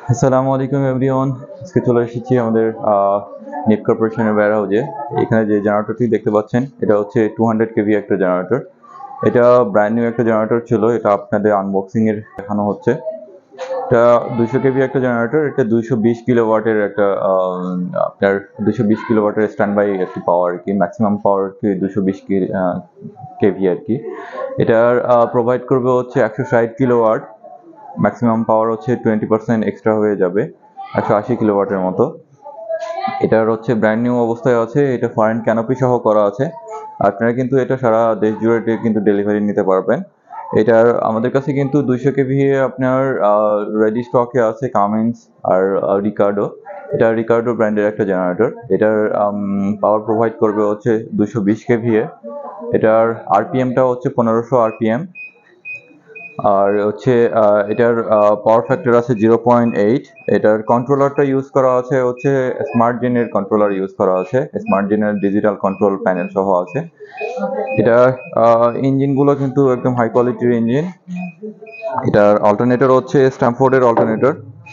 আসসালামু আলাইকুম এভরিওয়ান। আজকে চলে এসেছি আমাদের নেট কর্পোরেশনের ওয়্যারহাউসে। এখানে যে জেনারেটরটি দেখতে পাচ্ছেন এটা হচ্ছে 200 কেভি একটা জেনারেটর। এটা ব্র্যান্ড নিউ একটা জেনারেটর ছিল, এটা আপনাদের আনবক্সিং এর দেখানো হচ্ছে। এটা 200 কেভি একটা জেনারেটর, এটা 220 কিলোওয়াটের একটা আপনার 220 কিলোওয়াটের স্ট্যান্ড বাই একটি পাওয়ার আর কি, ম্যাক্সিমাম পাওয়ার কি 220 কেভি আর কি। এটার প্রোভাইড করবে হচ্ছে 160 কিলোওয়াট, ম্যাক্সিমাম পাওয়ার হচ্ছে 20% এক্সট্রা হয়ে যাবে 180 কিলোওয়াটের মতো। এটার হচ্ছে ব্র্যান্ড নিউ অবস্থায় আছে, এটা ফরেন ক্যানোপি সহ করা আছে। আপনারা কিন্তু এটা সারা দেশ জুড়ে কিন্তু ডেলিভারি নিতে পারবেন। এটার আমাদের কাছে কিন্তু 200 কেভি আপনার রেডি স্টকে আছে কামিন্স আর রিকার্ডো। এটা রিকার্ডো ব্র্যান্ডের একটা জেনারেটর। এটার পাওয়ার প্রোভাইড করবে হচ্ছে 220 কেভি। এটার আরপিএমটা হচ্ছে 1500 আরপিএম। আর হচ্ছে এটার পাওয়ার ফ্যাক্টর আছে 0.8। এটার কন্ট্রোলারটা ইউজ করা আছে হচ্ছে স্মার্ট জেনের কন্ট্রোলার ইউজ করা আছে, স্মার্ট জেনের ডিজিটাল কন্ট্রোল প্যানেল সহ আছে। এটা ইঞ্জিনগুলো কিন্তু একদম হাই কোয়ালিটির ইঞ্জিন। এটার অল্টারনেটর হচ্ছে স্ট্যামফোর্ডের অল্টারনেটর।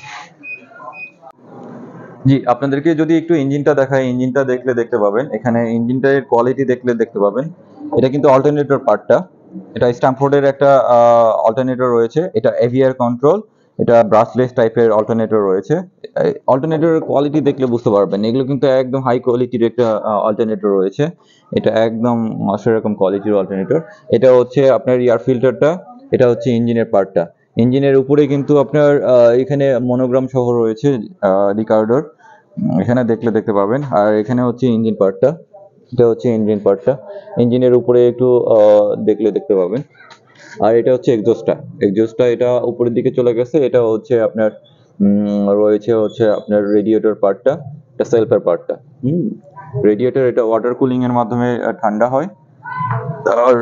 জি, আপনাদেরকে যদি একটু ইঞ্জিনটা দেখাই, ইঞ্জিনটা দেখলে দেখতে পাবেন, এখানে ইঞ্জিনটার কোয়ালিটি দেখলে দেখতে পাবেন। এটা কিন্তু অল্টারনেটর পার্টটা, এটা স্ট্যামফোর্ডের একটা অল্টারনেটর রয়েছে। এটা এভিআর কন্ট্রোল, এটা ব্রাশলেস টাইপের অল্টারনেটর রয়েছে। অল্টারনেটরের কোয়ালিটি দেখলে বুঝতে পারবেন, এগুলো কিন্তু একদম হাই কোয়ালিটির একটা অল্টারনেটর রয়েছে। এটা একদম সেরকম কোয়ালিটির অল্টারনেটর। এটা হচ্ছে আপনার এয়ার ফিল্টারটা, এটা হচ্ছে ইঞ্জিনের পার্টটা। ইঞ্জিনের উপরে কিন্তু আপনার এখানে মনোগ্রাম সহ রয়েছে রিকার্ডোর, এখানে দেখলে দেখতে পাবেন। আর এখানে হচ্ছে ইঞ্জিন পার্টটা, এটা হচ্ছে ইঞ্জিন পার্টটা, ইঞ্জিনের উপরে একটু দেখলে দেখতে পাবেন। আর এটা হচ্ছে এক্সজস্টটা এটা উপরের দিকে চলে গেছে। এটা হচ্ছে আপনার রয়েছে হচ্ছে আপনার রেডিয়েটর পার্টটা, এটা সেলফের পার্টটা। রেডিয়েটর এটা ওয়াটার কুলিং এর মাধ্যমে ঠান্ডা হয়। আর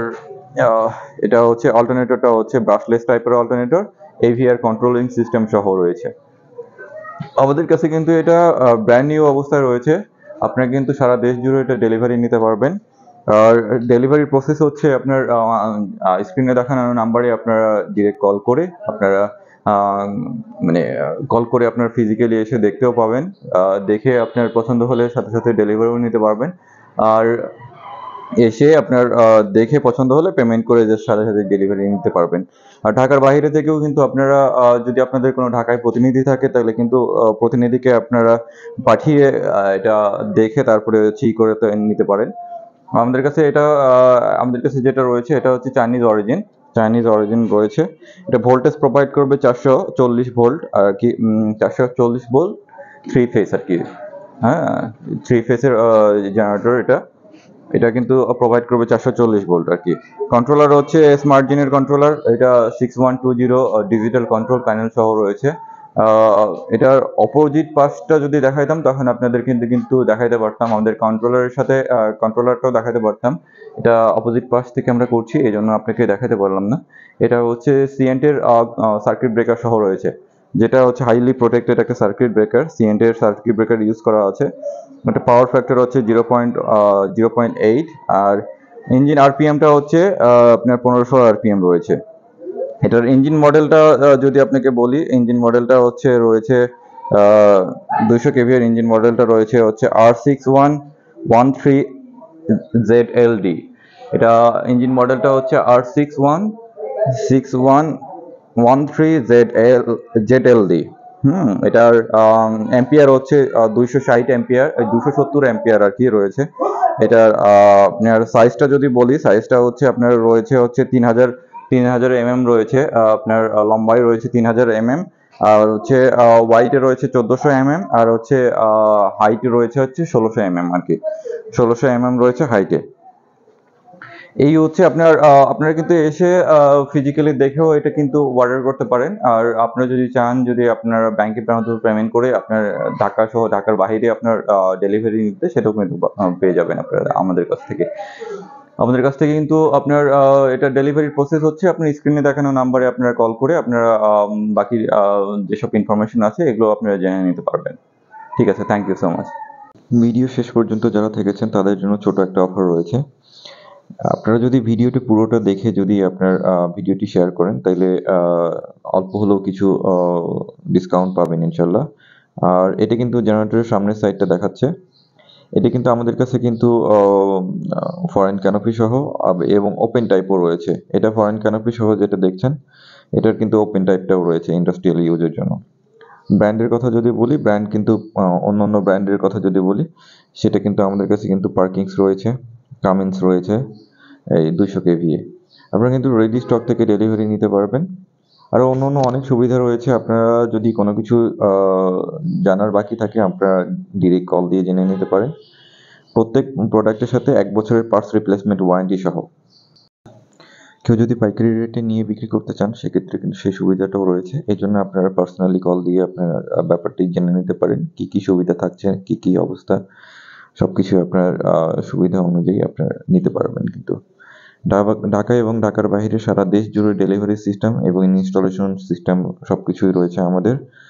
এটা হচ্ছে অল্টারনেটরটা হচ্ছে ব্রাশলেস টাইপের অল্টারনেটর, এভিআর কন্ট্রোলিং সিস্টেম সহ রয়েছে। আমাদের কাছে কিন্তু এটা ব্র্যান্ড নিউ অবস্থায় রয়েছে। আপনারা কিন্তু সারা দেশ জুড়ে এটা ডেলিভারি নিতে পারবেন। আর ডেলিভারি প্রসেস হচ্ছে আপনার স্ক্রিনে দেখানো নাম্বারে আপনারা ডিরেক্ট কল করে আপনারা মানে কল করে আপনার ফিজিক্যালি এসে দেখতেও পাবেন। দেখে আপনার পছন্দ হলে সাথে সাথে ডেলিভারিও নিতে পারবেন। আর এসে আপনার দেখে পছন্দ হলে পেমেন্ট করে যে সাথে সাথে ডেলিভারি নিতে পারবেন। আর ঢাকার বাইরে থেকেও কিন্তু আপনারা যদি আপনাদের কোনো ঢাকায় প্রতিনিধি থাকে তাহলে কিন্তু প্রতিনিধিকে আপনারা পাঠিয়ে এটা দেখে তারপরে ঠিক করে নিতে পারেন। আমাদের কাছে এটা আমাদের কাছে যেটা রয়েছে এটা হচ্ছে চাইনিজ অরিজিন রয়েছে। এটা ভোল্টেজ প্রোভাইড করবে 440 ভোল্ট আর কি, 440 ভোল্ট 3 ফেজ আর কি। হ্যাঁ, 3 ফেজের জেনারেটর এটা। এটা কিন্তু প্রোভাইড করবে 440 ভোল্ট আর কি। কন্ট্রোলার হচ্ছে স্মার্ট জেনের কন্ট্রোলার, এটা 6120 ডিজিটাল কন্ট্রোল প্যানেল সহ রয়েছে। এটার অপোজিট পাশটা যদি দেখাইতাম তখন আপনাদের কিন্তু দেখাইতে পারতাম, আমাদের কন্ট্রোলারের সাথে কন্ট্রোলারটাও দেখাতে পারতাম। এটা অপোজিট পাশ থেকে আমরা করছি, এই জন্য আপনাকে দেখাতে পারলাম না। এটা হচ্ছে সিএনটের সার্কিট ব্রেকার সহ রয়েছে, যেটা হচ্ছে হাইলি প্রোটেক্টেড একটা সার্কিট ব্রেকার। সিএনটের সার্কিট ব্রেকার ইউজ করা আছে। একটা পাওয়ার ফ্যাক্টর হচ্ছে 0.8। আর ইঞ্জিন আরপিএমটা হচ্ছে আপনার 1500 আরপিএম রয়েছে। এটার ইঞ্জিন মডেলটা যদি আপনাকে বলি, ইঞ্জিন মডেলটা হচ্ছে রয়েছে 200 কেভিএর ইঞ্জিন মডেলটা রয়েছে হচ্ছে R6113ZLD। এটা ইঞ্জিন মডেলটা হচ্ছে R6113ZLD। এটার এম্পিয়ার হচ্ছে 260 এম্পিয়ার, 270 এম্পিয়ার আর কি রয়েছে। এটার আপনার সাইজটা যদি বলি, সাইজটা হচ্ছে আপনার রয়েছে হচ্ছে 3000 mm রয়েছে। আপনার লম্বায় রয়েছে 3000 mm, আর হচ্ছে ওয়াইটে রয়েছে 1400 mm, আর হচ্ছে হাইটে রয়েছে হচ্ছে 1600 mm আর কি। 1600 mm রয়েছে হাইটে। এই হচ্ছে আপনার আপনারা কিন্তু এসে ফিজিক্যালি দেখেও এটা কিন্তু অর্ডার করতে পারেন। আর আপনারা যদি চান, যদি আপনার ব্যাংকের মাধ্যমে পেমেন্ট করে আপনার ঢাকা সহ ঢাকার বাইরে আপনার ডেলিভারি নিতে, সেটাও কিন্তু পেয়ে যাবেন আপনারা আমাদের কাছ থেকে। আমাদের কাছ থেকে কিন্তু আপনার এটা ডেলিভারি প্রসেস হচ্ছে আপনার স্ক্রিনে দেখানো নাম্বারে আপনারা কল করে আপনারা বাকি যেসব ইনফরমেশন আছে এগুলো আপনারা জেনে নিতে পারবেন। ঠিক আছে, thank you so much. Video শেষ পর্যন্ত যারা থেকেছেন তাদের জন্য ছোট একটা অফার রয়েছে। আপনারা যদি ভিডিওটি পুরোটা দেখে যদি আপনার ভিডিওটি শেয়ার করেন তাইলে অল্প হলেও কিছু ডিসকাউন্ট পাবেন ইনশাল্লাহ। আর এটা কিন্তু জেনারেটরের সামনের সাইডটা দেখাচ্ছে। এটা কিন্তু আমাদের কাছে কিন্তু ফরেন ক্যানোপি সহ এবং ওপেন টাইপও রয়েছে। এটা ফরেন ক্যানোপি সহ যেটা দেখছেন, এটার কিন্তু ওপেন টাইপটাও রয়েছে ইন্ডাস্ট্রিয়াল ইউজের জন্য। ব্র্যান্ডের কথা যদি বলি, ব্র্যান্ড কিন্তু অন্যান্য ব্র্যান্ডের কথা যদি বলি, সেটা কিন্তু আমাদের কাছে কিন্তু পার্কিংস রয়েছে, কামিন্স রয়েছে, এই 200 kVA। আপনারা কিন্তু রেডি স্টক থেকে ডেলিভারি নিতে পারবেন। আরও অন্যান্য অনেক সুবিধা রয়েছে। আপনারা যদি কোনো কিছু জানার বাকি থাকে, আপনারা ডিরেক্ট কল দিয়ে জেনে নিতে পারেন। প্রত্যেক প্রোডাক্টের সাথে 1 বছরের পার্টস রিপ্লেসমেন্ট ওয়ারেন্টি সহ। কেউ যদি পাইকারি রেটে নিয়ে বিক্রি করতে চান, সেক্ষেত্রে কিন্তু সেই সুবিধাটাও রয়েছে। এজন্য আপনারা পার্সোনালি কল দিয়ে আপনার ব্যাপারটি জেনে নিতে পারেন। কি, কি সুবিধা থাকছে, কি, কি অবস্থা, সবকিছু আপনার সুবিধা অনুযায়ী আপনারা নিতে পারবেন কিন্তু। ঢাকা এবং ঢাকার বাইরে সারা দেশ জুড়ে ডেলিভারি সিস্টেম এবং ইনস্টলেশন সিস্টেম সবকিছুই রয়েছে আমাদের।